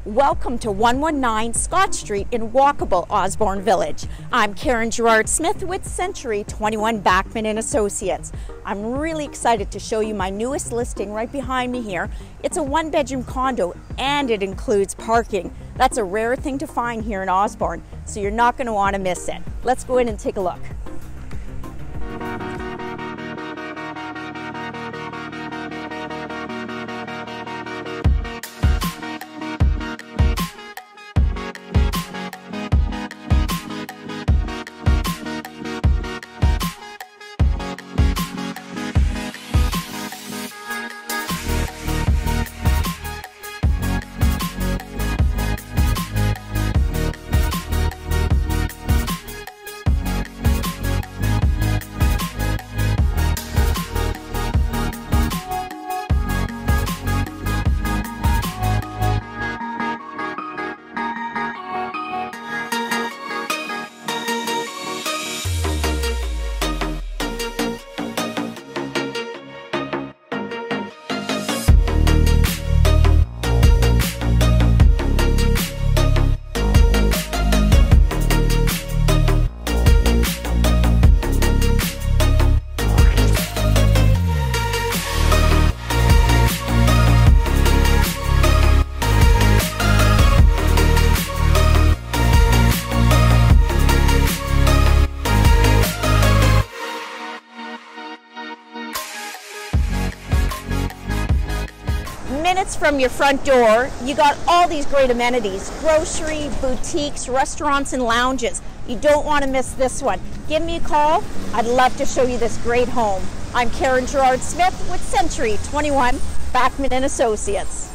Welcome to 119 Scott Street in walkable Osborne Village. I'm Karen Girard-Smith with Century 21 Backman & Associates. I'm really excited to show you my newest listing right behind me here. It's a one-bedroom condo and it includes parking. That's a rare thing to find here in Osborne, so you're not going to want to miss it. Let's go in and take a look. Minutes from your front door, you got all these great amenities: grocery, boutiques, restaurants, and lounges. You don't want to miss this one. Give me a call. I'd love to show you this great home. I'm Karen Girard-Smith with Century 21 Backman & Associates.